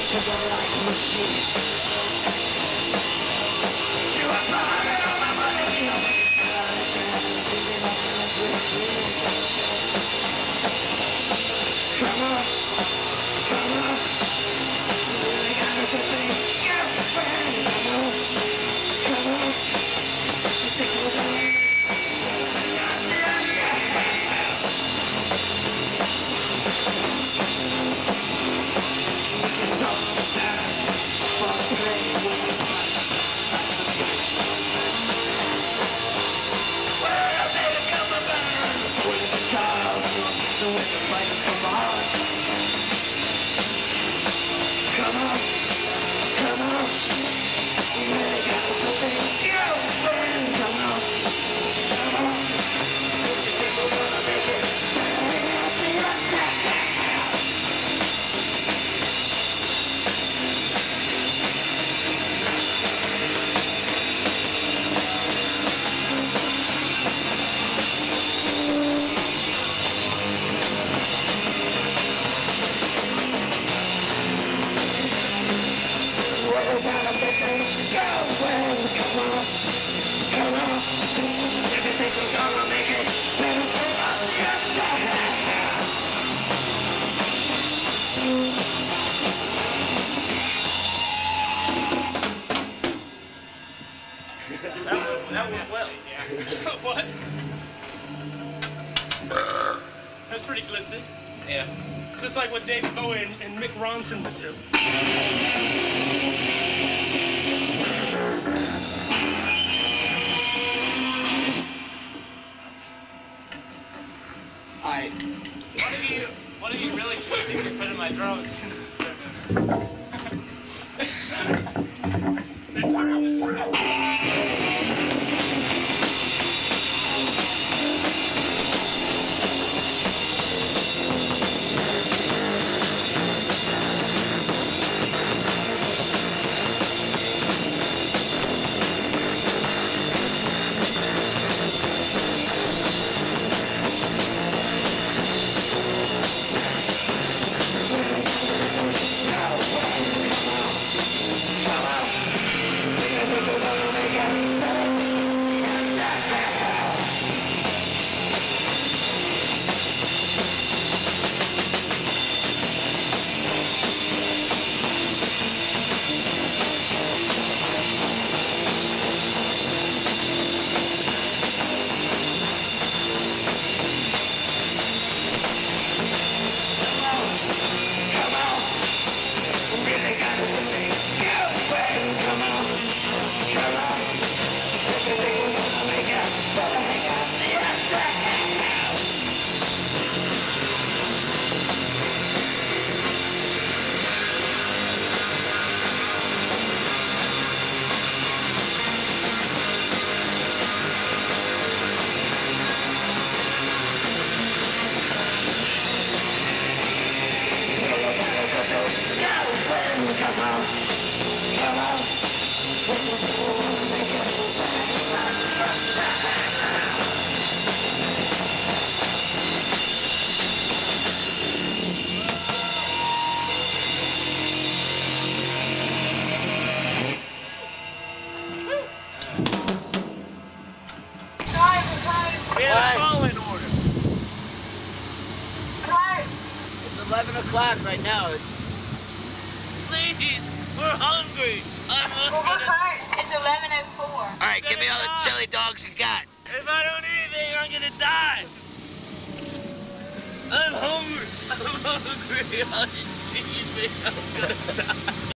That went well. Yeah. What? That's pretty glitzy. Yeah. Just like what David Bowie and Mick Ronson would do. What are you really twisting to put in my throats? It's 11 o'clock right now. Ladies, we're hungry. It's 11:04. All right, give me all the chili dogs you got. If I don't eat anything, I'm gonna die. I'm hungry. I'm hungry. Feed me. I'm gonna die.